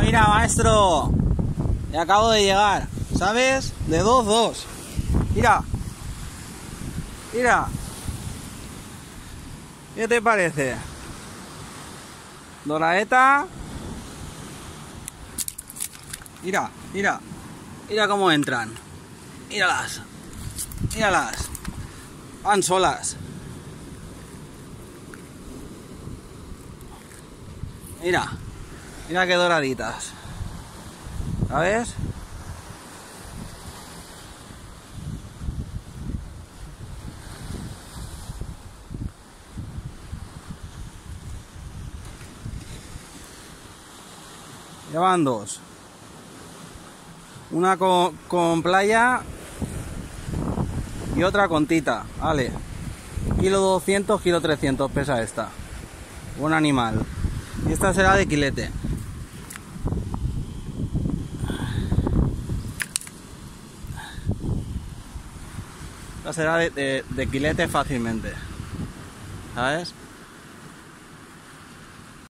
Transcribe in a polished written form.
mira, maestro. Ya acabo de llegar, ¿sabes? De 2-2. Mira. Mira. ¿Qué te parece? Doraeta. Mira, mira. Mira cómo entran. Míralas. Míralas. Van solas. Mira. Mira qué doraditas. ¿Sabes? Llevan dos. Una con playa y otra con tita. Vale. Kilo 200, kilo 300 pesa esta. Buen animal. Y esta será de quilete. Esta será de quilete fácilmente. ¿Sabes?